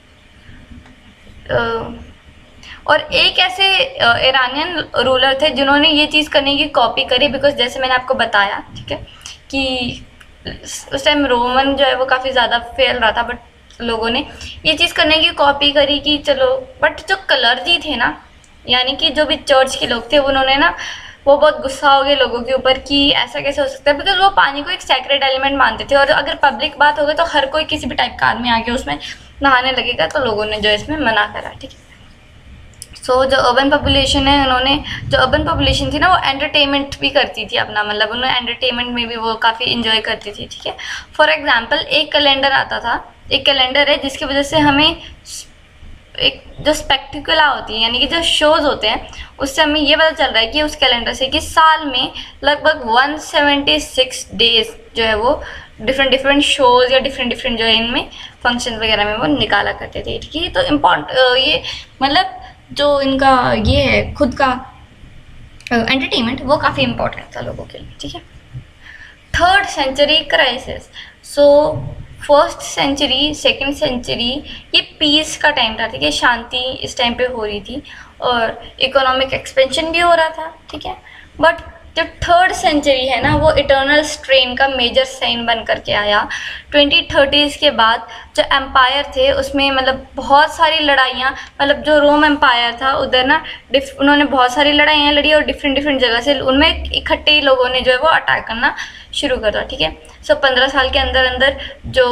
और एक ऐसे ईरानियन रूलर थे जिन्होंने ये चीज़ करने की कॉपी करी, बिकॉज जैसे मैंने आपको बताया, ठीक है, कि उस टाइम रोमन जो है वो काफ़ी ज़्यादा फैल रहा था, बट लोगों ने ये चीज़ करने की कॉपी करी कि चलो, बट जो क्लर्जी थे ना, यानी कि जो भी चर्च के लोग थे, उन्होंने ना वो बहुत गुस्सा हो गए लोगों के ऊपर कि ऐसा कैसे हो सकता है, बिकॉज वो पानी को एक सैक्रेड एलिमेंट मानते थे, और अगर पब्लिक बात हो गई तो हर कोई किसी भी टाइप का आदमी आके उसमें नहाने लगेगा, तो लोगों ने जो इसमें मना करा, ठीक है। सो so, जो अर्बन पॉपुलेशन है, उन्होंने जो अर्बन पॉपुलेशन थी ना वो एंटरटेनमेंट भी करती थी अपना, मतलब उन्होंने एंटरटेनमेंट में भी वो काफ़ी इन्जॉय करती थी, ठीक है। फॉर एग्जांपल एक कैलेंडर आता था, एक कैलेंडर है जिसकी वजह से हमें एक जो स्पेक्टिकुला होती है यानी कि जो शोज़ होते हैं उससे हमें ये पता चल रहा है कि उस कैलेंडर से कि साल में लगभग वन सेवेंटी सिक्स डेज जो है वो डिफरेंट डिफरेंट शोज़ या डिफरेंट डिफरेंट जो है इनमें फंक्शन वगैरह में वो निकाला करते थे, ठीक है। तो इम्पॉर्टेंट ये मतलब जो इनका ये है खुद का एंटरटेनमेंट वो काफ़ी इम्पोर्टेंट था लोगों के लिए, ठीक है। Third century crisis, so first century second century ये पीस का टाइम था, ठीक है, शांति इस टाइम पे हो रही थी और इकोनॉमिक एक्सपेंशन भी हो रहा था, ठीक है। बट जो थर्ड सेंचुरी है ना, वो इटर्नल स्ट्रेन का मेजर साइन बन करके आया। ट्वेंटी थर्टीज़ के बाद जो एम्पायर थे उसमें मतलब बहुत सारी लड़ाइयाँ, मतलब जो रोम एम्पायर था उधर ना उन्होंने बहुत सारी लड़ाइयाँ लड़ी और डिफरेंट डिफरेंट जगह से उनमें इकट्ठे ही लोगों ने जो है वो अटैक करना शुरू कर दिया, ठीक है। सो पंद्रह साल के अंदर अंदर जो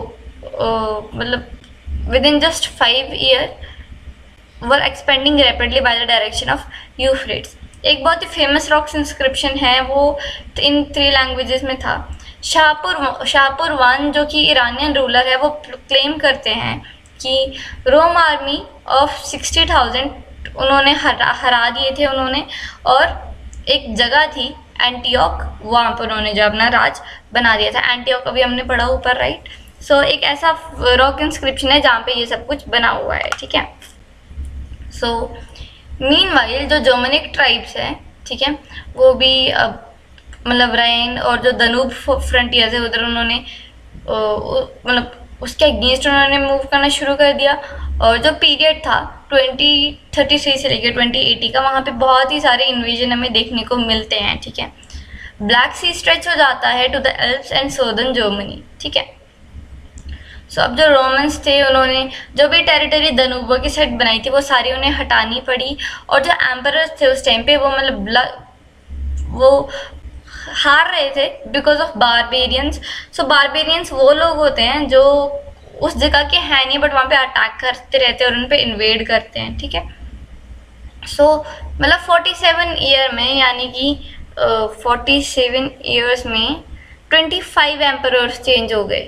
मतलब within just five year were expanding rapidly by the direction of Euphrates. एक बहुत ही फेमस रॉक्स इंस्क्रिप्शन है, वो इन थ्री लैंग्वेजेस में था। शाहपुर शाहपुर वन जो कि ईरानियन रूलर है, वो क्लेम करते हैं कि Rome army of sixty thousand उन्होंने हरा हरा दिए थे उन्होंने, और एक जगह थी एंटीओक, वहाँ पर उन्होंने जो अपना राज बना दिया था। एंटीओक अभी हमने पढ़ा ऊपर, राइट। सो एक ऐसा रॉक इंस्क्रिप्शन है जहाँ पे ये सब कुछ बना हुआ है, ठीक है। सो मीनवाइल जो जर्मनिक ट्राइब्स हैं, ठीक है, वो भी अब मतलब राइन और जो दनूब फ्रंटियर्स है उधर उन्होंने मतलब उसके अगेंस्ट उन्होंने मूव करना शुरू कर दिया। और जो पीरियड था ट्वेंटी थर्टी थ्री से लेकर ट्वेंटी एटी का, वहाँ पे बहुत ही सारे इन्वेजन हमें देखने को मिलते हैं, ठीक है। ब्लैक सी स्ट्रेच हो जाता है to the Alps and southern Germany, ठीक है। सो so, अब जो रोमन्स थे उन्होंने जो भी टेरिटरी दनूबो की साइड बनाई थी वो सारी उन्हें हटानी पड़ी। और जो एम्परर्स थे उस टाइम पे वो मतलब वो हार रहे थे because of barbarians. So barbarians वो लोग होते हैं जो उस जगह के हैं नहीं, बट वहाँ पे अटैक करते रहते हैं और उन पे इन्वेड करते हैं, ठीक है। सो so, मतलब फोर्टी सेवन ईयर में यानी कि फोर्टी सेवन ईयर्स में ट्वेंटी फाइव एम्परर्स चेंज हो गए।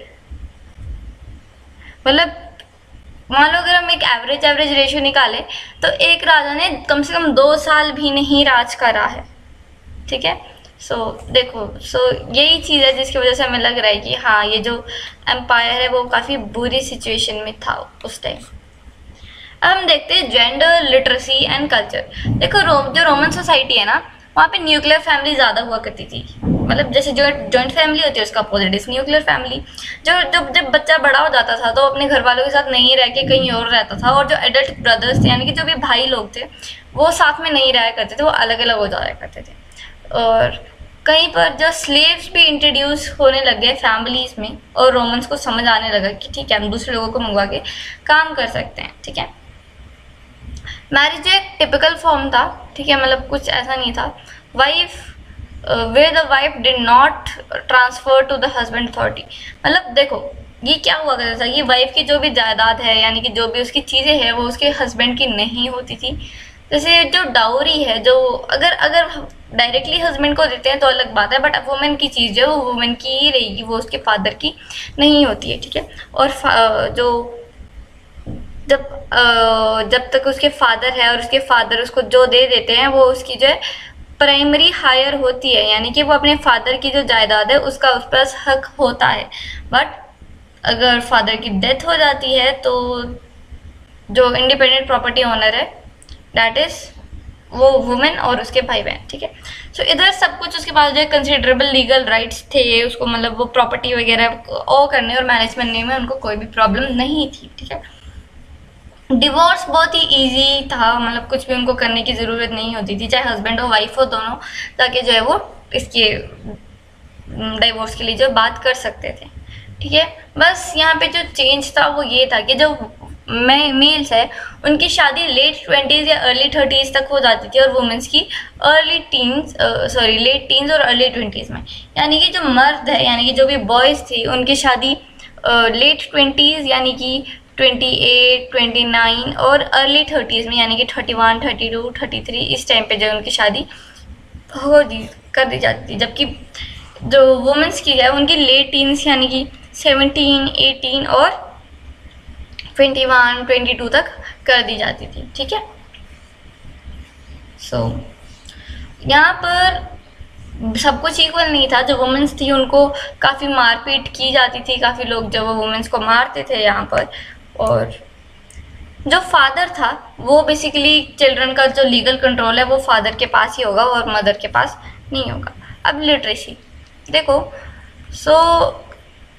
मतलब मान लो अगर हम एक एवरेज एवरेज रेशियो निकालें तो एक राजा ने कम से कम दो साल भी नहीं राज करा है, ठीक है। सो so, देखो सो so, यही चीज़ है जिसकी वजह से हमें लग रहा है कि हाँ ये जो एम्पायर है वो काफ़ी बुरी सिचुएशन में था उस टाइम। अब हम देखते हैं जेंडर लिटरेसी एंड कल्चर। देखो रोम जो रोमन सोसाइटी है ना, वहाँ पे न्यूक्लियर फैमिली ज़्यादा हुआ करती थी। मतलब जैसे जो जॉइंट फैमिली होती है उसका अपोजिट इज न्यूक्लियर फैमिली। जो जब जब बच्चा बड़ा हो जाता था तो अपने घर वालों के साथ नहीं रह के कहीं और रहता था, और जो एडल्ट ब्रदर्स थे यानी कि जो भी भाई लोग थे वो साथ में नहीं रहा करते थे, वो अलग अलग हो जाया करते थे। और कहीं पर जो स्लेव्स भी इंट्रोड्यूस होने लग गए फैमिलीज में, और रोमन्स को समझ आने लगा कि ठीक है हम दूसरे लोगों को मंगवा के काम कर सकते हैं, ठीक है। मैरिज एक टिपिकल फॉर्म था, ठीक है, मतलब कुछ ऐसा नहीं था। Wife way the wife did not transfer to the husband authority. मतलब देखो ये क्या हुआ करता था, ये वाइफ की जो भी जायदाद है यानी कि जो भी उसकी चीज़ें हैं वो उसके हस्बैंड की नहीं होती थी। जैसे जो डाउरी है, जो अगर अगर डायरेक्टली हस्बैंड को देते हैं तो अलग बात है, बट अब वुमेन की चीज़ जो है वो वुमेन की ही रहेगी, वो उसके फादर की नहीं होती है, ठीक है। और जो जब जब तक उसके फादर है और उसके फादर उसको जो दे देते हैं वो उसकी जो है प्राइमरी हायर होती है, यानी कि वो अपने फादर की जो जायदाद है उसका उस पर हक होता है। बट अगर फादर की डेथ हो जाती है तो जो इंडिपेंडेंट प्रॉपर्टी ओनर है दैट इज वो वुमेन और उसके भाई बहन, ठीक है। सो so, इधर सब कुछ उसके पास जो है कंसिडरेबल लीगल राइट्स थे, उसको मतलब वो प्रॉपर्टी वगैरह ओ करने और मैनेज करने में उनको कोई भी प्रॉब्लम नहीं थी, ठीक है। डिवोर्स बहुत ही इजी था, मतलब कुछ भी उनको करने की ज़रूरत नहीं होती थी, चाहे हस्बैंड हो वाइफ हो दोनों, ताकि जो है वो इसके डिवोर्स के लिए जो बात कर सकते थे, ठीक है। बस यहाँ पे जो चेंज था वो ये था कि जो मेल्स है उनकी शादी लेट ट्वेंटीज़ या अर्ली थर्टीज़ तक हो जाती थी और वुमेंस की early teens sorry late teens और अर्ली ट्वेंटीज़ में। यानी कि जो मर्द है यानी कि जो भी बॉयज़ थी उनकी शादी लेट ट्वेंटीज़ यानी कि ट्वेंटी एट, ट्वेंटी नाइन और अर्ली थर्टीज़ में यानी कि thirty one, thirty two, thirty three इस टाइम पे जो उनकी शादी हो दी कर दी जाती थी। जबकि जो वुमेंस की है उनकी लेट टीन्स यानी कि सेवनटीन, एटीन और ट्वेंटी वन, ट्वेंटी टू तक कर दी जाती थी, ठीक है। सो so, यहाँ पर सब कुछ इक्वल नहीं था। जो वुमेंस थी उनको काफ़ी मारपीट की जाती थी, काफ़ी लोग जो वो वुमेंस को मारते थे यहाँ पर। और जो फादर था वो बेसिकली चिल्ड्रन का जो लीगल कंट्रोल है वो फादर के पास ही होगा और मदर के पास नहीं होगा। अब लिटरेसी देखो, सो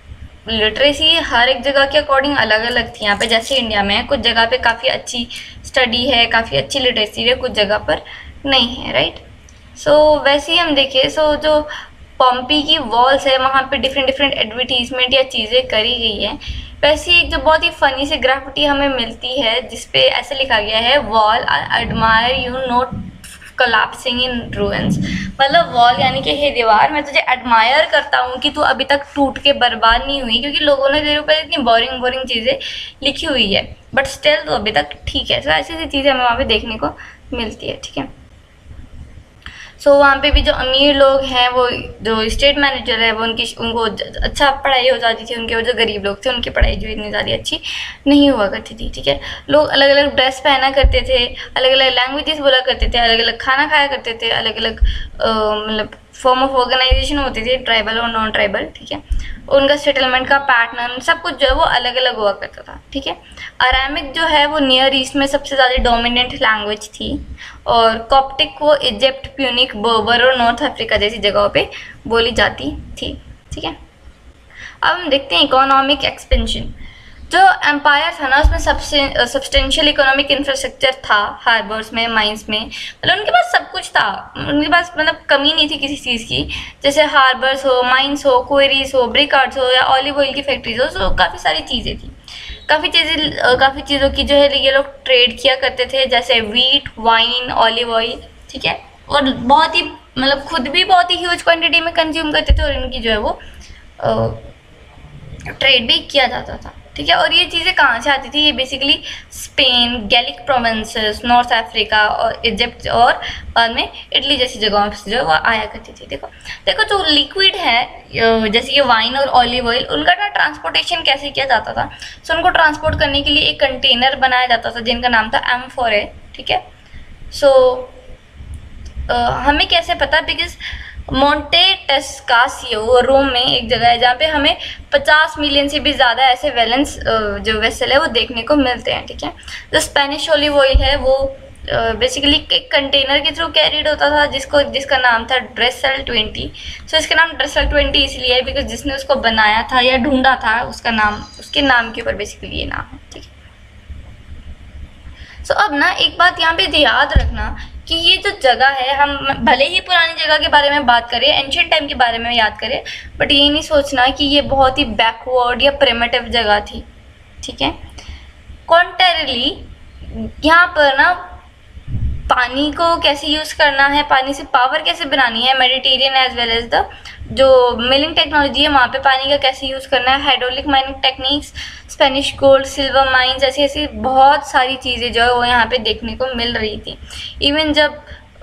लिटरेसी हर एक जगह के अकॉर्डिंग अलग अलग थी। यहाँ पे जैसे इंडिया में कुछ जगह पे काफ़ी अच्छी स्टडी है, काफ़ी अच्छी लिटरेसी है, कुछ जगह पर नहीं है, राइट। सो so, वैसे ही हम देखें, सो so, जो पॉम्पी की वॉल्स है वहाँ पे डिफरेंट डिफरेंट एडवर्टीजमेंट या चीज़ें करी गई है। वैसे एक जो बहुत ही फनी सी ग्राफिटी हमें मिलती है जिसपे ऐसे लिखा गया है, wall I admire you not collapsing in ruins. मतलब वॉल यानी कि हे दीवार, मैं तुझे एडमायर करता हूँ कि तू अभी तक टूट के बर्बाद नहीं हुई, क्योंकि लोगों ने तेरे ऊपर इतनी बोरिंग बोरिंग चीज़ें लिखी हुई है बट स्टिल तो अभी तक ठीक है। सो ऐसी ऐसी चीज़ें हमें वहाँ पे देखने को मिलती है, ठीक है। सो so, वहाँ पे भी जो अमीर लोग हैं, वो जो स्टेट मैनेजर है वो उनकी उनको अच्छा पढ़ाई हो जाती थी, उनके वो जो गरीब लोग थे उनकी पढ़ाई जो इतनी ज़्यादा अच्छी नहीं हुआ करती थी, ठीक है। लोग अलग अलग ड्रेस पहना करते थे, अलग अलग लैंग्वेजेस बोला करते थे, अलग अलग खाना खाया करते थे, अलग अलग मतलब फॉर्म ऑफ ऑर्गेनाइजेशन होती थी, ट्राइबल और नॉन ट्राइबल, ठीक है। उनका सेटलमेंट का पैटर्न सब कुछ जो है वो अलग अलग हुआ करता था, ठीक है। अरामिक जो है वो नियर ईस्ट में सबसे ज़्यादा डोमिनेंट लैंग्वेज थी, और कॉप्टिक को इजिप्ट, प्यूनिक, बर्बर और नॉर्थ अफ्रीका जैसी जगहों पे बोली जाती थी, ठीक है। अब हम देखते हैं इकोनॉमिक एक्सपेंशन। जो एम्पायर था ना उसमें सबसे सब्सटेंशियल इकोनॉमिक इंफ्रास्ट्रक्चर था, हार्बर्स में, माइंस में, मतलब उनके पास सब कुछ था, उनके पास मतलब कमी नहीं थी किसी चीज़ की। जैसे हार्बर्स हो, माइंस हो, क्वेरीज हो, ब्रिक आर्ट्स हो या ऑलिव ऑयल की फैक्ट्रीज हो, तो काफ़ी सारी चीज़ें थी। काफ़ी चीज़ें काफ़ी चीज़ों की जो है ये लोग ट्रेड किया करते थे, जैसे वीट, वाइन, ऑलिव ऑयल, ठीक है। और बहुत ही मतलब खुद भी बहुत ही ह्यूज क्वांटिटी में कंज्यूम करते थे, और इनकी जो है वो ट्रेड भी किया जाता था, ठीक है। और ये चीज़ें कहाँ से आती थी? ये basically Spain, Gallic provinces, north Africa और इजिप्ट और बाद में इटली जैसी जगहों से जो वो आया करती थी। देखो देखो जो लिक्विड है जैसे ये वाइन और ऑलिव ऑयल, उनका ना ट्रांसपोर्टेशन कैसे किया जाता था? सो उनको ट्रांसपोर्ट करने के लिए एक कंटेनर बनाया जाता था जिनका नाम था एम्फोरे, ठीक है। सो हमें कैसे पता? बिकॉज मोंटे टेस्कासियो रोम में एक जगह है जहाँ पे हमें पचास मिलियन से भी ज़्यादा ऐसे वेलेंस जो वेसल है वो देखने को मिलते हैं, ठीक है। जो स्पेनिश ऑलिव ऑयल है वो बेसिकली एक कंटेनर के थ्रू कैरीड होता था जिसको जिसका नाम था ड्रेसल ट्वेंटी। सो इसका नाम ड्रेसल ट्वेंटी इसलिए है बिकॉज जिसने उसको बनाया था या ढूंढा था उसका नाम, उसके नाम के ऊपर बेसिकली ये नाम है, ठीक है। सो अब ना एक बात यहाँ पे याद रखना कि ये जो जगह है, हम भले ही पुरानी जगह के बारे में बात करें, एंशिएंट टाइम के बारे में याद करें, बट ये नहीं सोचना कि ये बहुत ही बैकवर्ड या प्रिमिटिव जगह थी, ठीक है। कॉन्ट्रेरिली यहाँ पर ना पानी को कैसे यूज़ करना है, पानी से पावर कैसे बनानी है, Mediterranean as well as the जो मिलिंग टेक्नोलॉजी है वहाँ पे पानी का कैसे यूज़ करना है, hydraulic mining techniques, Spanish gold, silver mines, ऐसी ऐसी बहुत सारी चीज़ें जो है वो यहाँ पे देखने को मिल रही थी। इवन जब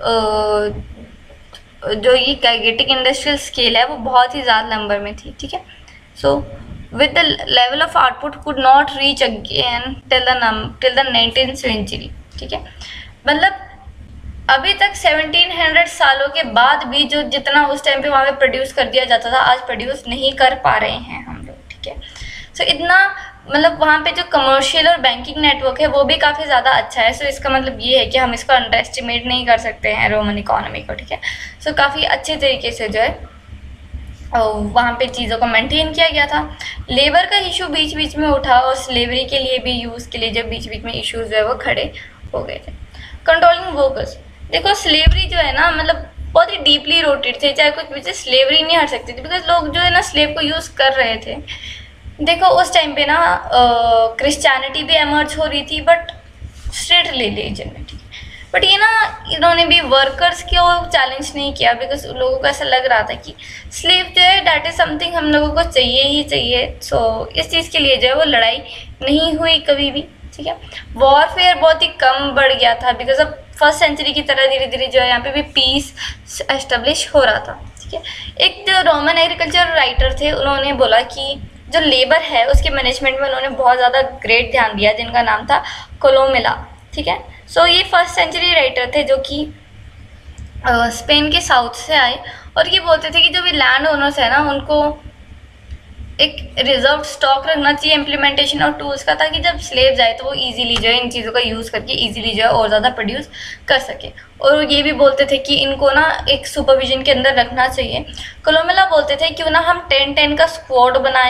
जो ये कैगेटिक इंडस्ट्रियल स्केल है वो बहुत ही ज़्यादा नंबर में थी, ठीक है। So with the level of output could not reach again till the till the nineteen century, ठीक है। मतलब अभी तक सत्रह सौ सालों के बाद भी जो जितना उस टाइम पे वहाँ पे प्रोड्यूस कर दिया जाता था आज प्रोड्यूस नहीं कर पा रहे हैं हम लोग, ठीक है। सो so, इतना मतलब वहाँ पे जो कमर्शियल और बैंकिंग नेटवर्क है वो भी काफ़ी ज़्यादा अच्छा है। सो so, इसका मतलब ये है कि हम इसको अंडर एस्टिमेट नहीं कर सकते हैं रोमन इकोनॉमी को, ठीक है। सो so, काफ़ी अच्छे तरीके से जो है वहाँ पे चीज़ों को मेंटेन किया गया था। लेबर का इशू बीच बीच में उठा और स्लेवरी के लिए भी यूज़ के लिए जब बीच बीच में इशूज़ जो है वो खड़े हो गए थे। कंट्रोलिंग वर्कर्स, देखो स्लेवरी जो है ना मतलब बहुत ही डीपली रोटेड थे, चाहे कुछ भी स्लेवरी नहीं हट सकती थी बिकॉज लोग जो है ना स्लेव को यूज़ कर रहे थे। देखो उस टाइम पे ना क्रिश्चियनिटी भी एमर्ज हो रही थी बट स्ट्रेट रिलीजन में, ठीक है। बट ये ना इन्होंने भी वर्कर्स को चैलेंज नहीं किया बिकॉज लोगों को ऐसा लग रहा था कि स्लेव जो है डैट इज समथिंग हम लोगों को चाहिए ही चाहिए। सो so, इस चीज़ के लिए जो है वो लड़ाई नहीं हुई कभी भी, ठीक है। वॉरफेयर बहुत ही कम बढ़ गया था बिकॉज अब फर्स्ट सेंचुरी की तरह धीरे धीरे जो है यहाँ पे भी पीस एस्टेब्लिश हो रहा था, ठीक है। एक जो रोमन एग्रीकल्चर राइटर थे उन्होंने बोला कि जो लेबर है उसके मैनेजमेंट में उन्होंने बहुत ज़्यादा ग्रेट ध्यान दिया जिनका नाम था कोलोमिला, ठीक है। सो so, ये फर्स्ट सेंचुरी राइटर थे जो कि स्पेन के साउथ से आए और ये बोलते थे कि जो भी लैंड ओनर्स है ना उनको एक रिजर्व स्टॉक रखना चाहिए इम्प्लीमेंटेशन और टूल्स का, ताकि जब स्लेव जाए तो वो इजीली जो है इन चीज़ों का यूज़ करके इजीली जो है और ज़्यादा प्रोड्यूस कर सके। और ये भी बोलते थे कि इनको ना एक सुपरविजन के अंदर रखना चाहिए। कोलोमिला बोलते थे क्यों ना हम टेन टेन का स्क्वाड बनाएं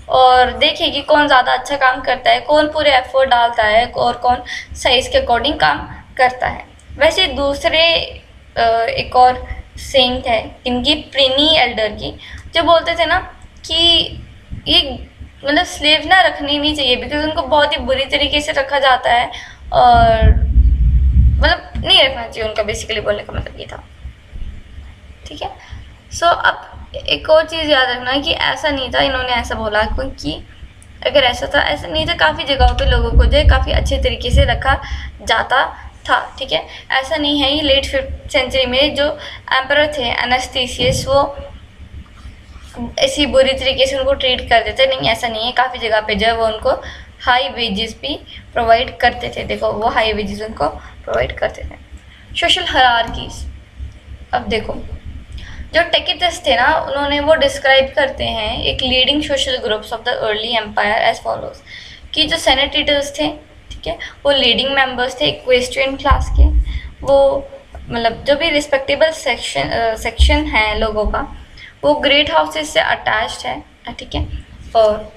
और देखे कि कौन ज़्यादा अच्छा काम करता है, कौन पूरे एफर्ट डालता है और कौन साइज के अकॉर्डिंग काम करता है। वैसे दूसरे एक और सेंट है इनकी, प्लिनी एल्डर की, जो बोलते थे ना कि ये मतलब स्लेव ना रखनी नहीं चाहिए बिकॉज उनको बहुत ही बुरी तरीके से रखा जाता है और मतलब नहीं रखना चाहिए उनका, बेसिकली बोलने का मतलब ये था। ठीक है, सो so, अब एक और चीज़ याद रखना कि ऐसा नहीं था इन्होंने ऐसा बोला, क्योंकि अगर ऐसा था, ऐसा नहीं था, काफ़ी जगहों पे लोगों को जो है काफ़ी अच्छे तरीके से रखा जाता था। ठीक है, ऐसा नहीं है। ये लेट फिफ्थ सेंचुरी में जो एम्परर थे एनास्टेसियस, वो ऐसी बुरी तरीके से उनको ट्रीट करते थे, नहीं ऐसा नहीं है। काफ़ी जगह पे जो है वो उनको हाई वेजेस भी प्रोवाइड करते थे। देखो वो हाई वेजेस उनको प्रोवाइड करते थे। सोशल हायरार्कीज, अब देखो जो टेकिटस थे ना, उन्होंने वो डिस्क्राइब करते हैं एक leading social groups of the early empire as follows, कि जो सेनेटेटर्स थे, ठीक है, वो लीडिंग मेंबर्स थे इक्वेस्ट्रियन क्लास के। वो मतलब जो भी रिस्पेक्टेबल सेक्शन सेक्शन है लोगों का, वो ग्रेट हाउसेस से अटैच्ड है। ठीक है, और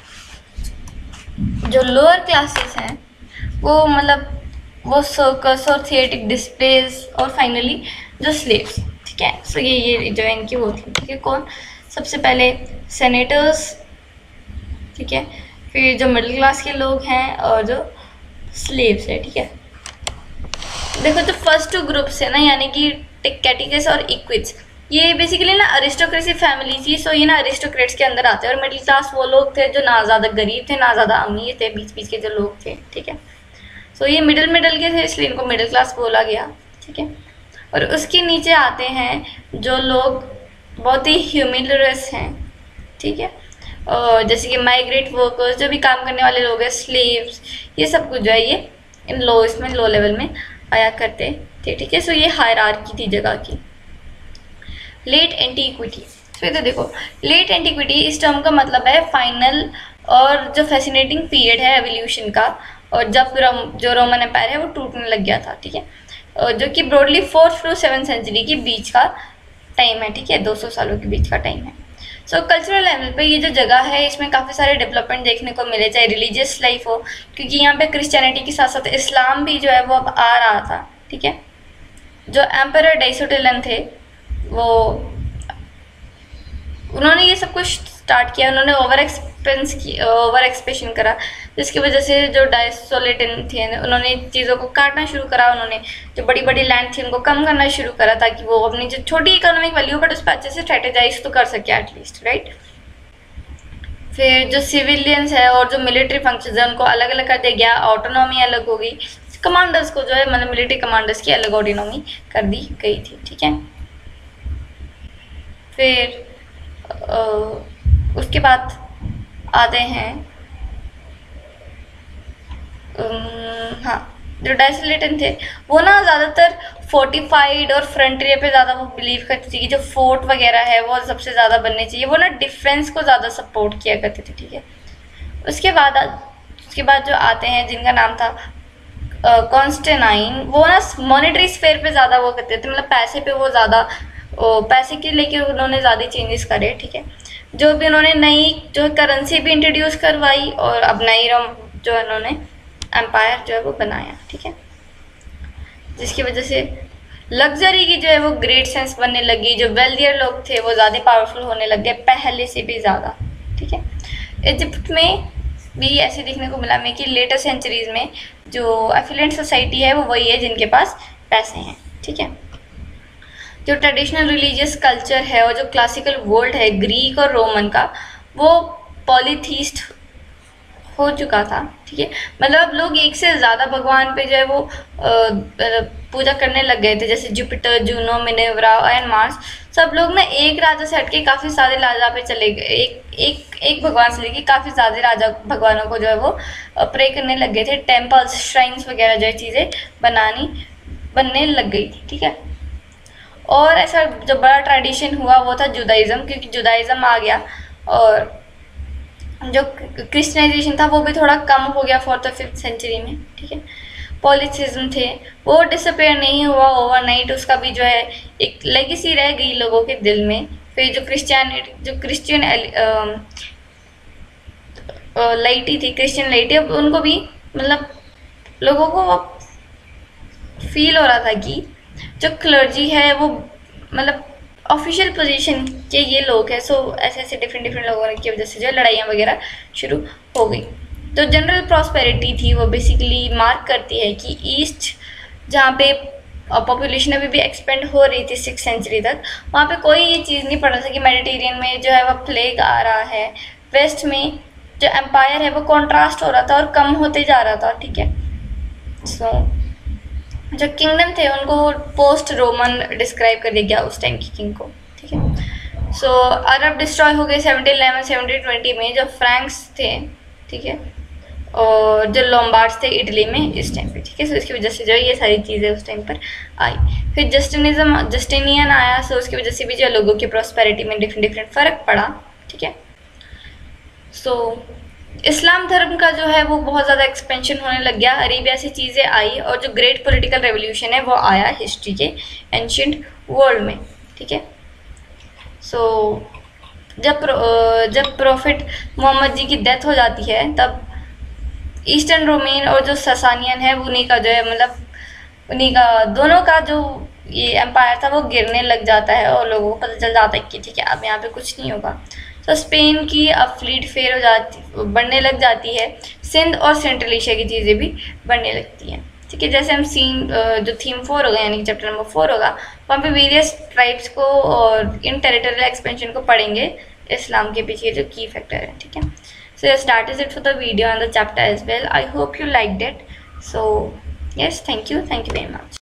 जो लोअर क्लासेस हैं वो मतलब वो सर्कस और थिएटिक डिस्प्लेज, और फाइनली जो स्लेव्स। ठीक है, सो ये ये जो इनकी वो थी। ठीक है, कौन सबसे पहले सेनेटर्स, ठीक है, फिर जो मिडिल क्लास के लोग हैं और जो स्लेव्स है। ठीक है, देखो जो फर्स्ट टू ग्रुप्स है ना, यानी कि कैटिकस और इक्विट्स, ये बेसिकली ना अरिस्टोक्रेसी फैमिली थी। सो ये ना अरिस्टोक्रेट्स के अंदर आते हैं, और मिडिल क्लास वो लोग थे जो ना ज़्यादा गरीब थे ना ज़्यादा अमीर थे, बीच बीच के जो लोग थे। ठीक है, सो ये मिडिल मिडिल के थे, इसलिए इनको मिडिल क्लास बोला गया। ठीक है, और उसके नीचे आते हैं जो लोग बहुत ही ह्यूमिलरस हैं। ठीक है, और जैसे कि माइग्रेट वर्कर्स, जो भी काम करने वाले लोग हैं, स्लेव्स, ये सब कुछ जो है ये इन लो इसमें लो लेवल में आया करते थे। ठीक है, सो ये हायरार्की थी जगह की। लेट एंटीक्विटी, फिर तो देखो लेट एंटीक्विटी इस टर्म का मतलब है फाइनल और जो फैसिनेटिंग पीरियड है एवोल्यूशन का, और जब रोम, जो रोमन एम्पायर है वो टूटने लग गया था। ठीक है, और जो कि broadly fourth to seven century के बीच का टाइम है। ठीक है, दो सौ सालों के बीच का टाइम है। सो so, कल्चरल लेवल पे ये जो जगह है इसमें काफ़ी सारे डेवलपमेंट देखने को मिले, चाहे रिलीजियस लाइफ हो, क्योंकि यहाँ पे क्रिश्चियनिटी के साथ साथ इस्लाम भी जो है वो अब आ रहा था। ठीक है, जो एम्परर डाइसोटिलन थे वो उन्होंने ये सब कुछ स्टार्ट किया, उन्होंने ओवर एक्सपेंस की ओवर एक्सपेंशन करा, जिसकी वजह से जो डाइसोटिलन थे उन्होंने चीज़ों को काटना शुरू करा। उन्होंने जो बड़ी बड़ी लैंड थी उनको कम करना शुरू करा, ताकि वो अपनी जो छोटी इकोनॉमिक वैल्यू बट उस पर अच्छे से स्ट्रेटेजाइज तो कर सके एटलीस्ट, राइट। फिर जो सिविलियंस है और जो मिलिट्री फंक्शंस है उनको अलग अलग कर दिया गया, ऑटोनॉमी अलग हो गई, कमांडर्स को जो है मतलब मिलिट्री कमांडर्स की अलग ऑटोनॉमी कर दी गई थी। ठीक है, फिर आ, उसके बाद आते हैं हाँ जो डाइसोटिलन थे वो ना ज़्यादातर फोर्टिफाइड और फ्रंटियर पे ज़्यादा वो बिलीव करती थी कि जो फोर्ट वगैरह है वो सबसे ज़्यादा बनने चाहिए। वो ना डिफेंस को ज़्यादा सपोर्ट किया करते थे। ठीक है, उसके बाद उसके बाद जो आते हैं जिनका नाम था कॉन्स्टेंटाइन, वो ना मॉनेटरी स्फेयर पे ज़्यादा वो करते थे, मतलब पैसे पे वो ज़्यादा पैसे के लेके उन्होंने ज़्यादा चेंजेस करे। ठीक है, जो भी उन्होंने नई जो करेंसी भी इंट्रोड्यूस करवाई और अब नई रोम जो उन्होंने एम्पायर जो है वो बनाया। ठीक है, जिसकी वजह से लग्जरी की जो है वो ग्रेट सेंस बनने लगी, जो वेल्दियर लोग थे वो ज़्यादा पावरफुल होने लग गए पहले से भी ज़्यादा। ठीक है, इजिप्ट में भी ऐसे देखने को मिला हमें कि लेटर सेंचुरीज में जो एफिलेंट सोसाइटी है वो वही है जिनके पास पैसे हैं। ठीक है, जो ट्रेडिशनल रिलीजियस कल्चर है और जो क्लासिकल वर्ल्ड है ग्रीक और रोमन का, वो पॉलीथीस्ट हो चुका था। ठीक है, मतलब लोग एक से ज़्यादा भगवान पे जो है वो पूजा करने लग गए थे, जैसे Jupiter, Juno, Minerva and Mars. सब लोग ना एक राजा से हटके काफ़ी सारे राजा पे चले गए, एक एक एक भगवान से लेके काफ़ी ज़्यादा राजा भगवानों को जो है वो प्रे करने लग गए थे। टेम्पल्स, श्राइन्स वगैरह जो चीज़ें बनानी बनने लग गई थी। ठीक है, और ऐसा जो बड़ा ट्रेडिशन हुआ वो था जुदाइज़म, क्योंकि जुदाइज़म आ गया और जो क्रिश्चियनाइजेशन था वो भी थोड़ा कम हो गया फोर्थ और फिफ्थ सेंचुरी में। ठीक है, पॉलिथिज्म थे वो डिसअपेयर नहीं हुआ ओवरनाइट, उसका भी जो है एक लेगेसी रह गई लोगों के दिल में। फिर जो क्रिश्चियनिटी जो क्रिश्चियन लाइटी थी, क्रिश्चियन लाइटी, अब उनको भी मतलब लोगों को फील हो रहा था कि जो क्लर्जी है वो मतलब ऑफिशियल पोजीशन के ये लोग हैं, सो ऐसे ऐसे डिफरेंट डिफरेंट लोगों की वजह से जो लड़ाइयाँ वगैरह शुरू हो गई। तो जनरल प्रॉस्पेरिटी थी वो बेसिकली मार्क करती है कि ईस्ट जहाँ पे पॉपुलेशन अभी भी एक्सपेंड हो रही थी सिक्स सेंचुरी तक, वहाँ पे कोई ये चीज़ नहीं पड़ रहा था कि मेडिटेरियन में जो है वो प्लेग आ रहा है, वेस्ट में जो एम्पायर है वो कॉन्ट्रास्ट हो रहा था और कम होते जा रहा था, ठीक है। सो so, जो किंगडम थे उनको पोस्ट रोमन डिस्क्राइब कर दिया गया उस टाइम की किंग को, ठीक है। सो अरब डिस्ट्रॉय हो गए सेवनटीन इलेवन सेवनटीन ट्वेंटी में, जो फ्रैंक्स थे, ठीक है, और जो लोम्बार्ड्स थे इटली में इस टाइम पे, ठीक है। सो इसकी वजह से जो ये सारी चीज़ें उस टाइम पर आई। फिर जस्टिनिज्म जस्टिनियन आया, सो उसकी वजह से भी जो लोगों की प्रॉस्पेरिटी में डिफरेंट डिफरेंट फ़र्क पड़ा, ठीक है। सो इस्लाम धर्म का जो है वो बहुत ज़्यादा एक्सपेंशन होने लग गया, अरेबिया से चीज़ें आई, और जो ग्रेट पॉलिटिकल रेवोल्यूशन है वो आया हिस्ट्री के एंशिएंट वर्ल्ड में, ठीक है। सो जब जब प्रॉफिट मोहम्मद जी की डेथ हो जाती है तब ईस्टर्न रोमेन और जो ससानियन है उन्हीं का जो है मतलब उन्हीं का दोनों का जो ये एम्पायर था वो गिरने लग जाता है और लोगों को पता चल जाता है कि ठीक है अब यहाँ पे कुछ नहीं होगा। तो स्पेन की अब फ्लीट फेयर हो जाती बढ़ने लग जाती है, सिंध और सेंट्रल एशिया की चीज़ें भी बढ़ने लगती हैं, ठीक है। जैसे हम सीन जो थीम फोर होगा यानी कि चैप्टर नंबर फोर होगा वहाँ पे वेरियस ट्राइब्स को और इन टेरिटोरियल एक्सपेंशन को पढ़ेंगे, इस्लाम के पीछे जो की फैक्टर है, ठीक है। So yes, that is it for the video and the chapter as well. I hope you liked it. So yes, thank you. Thank you very much.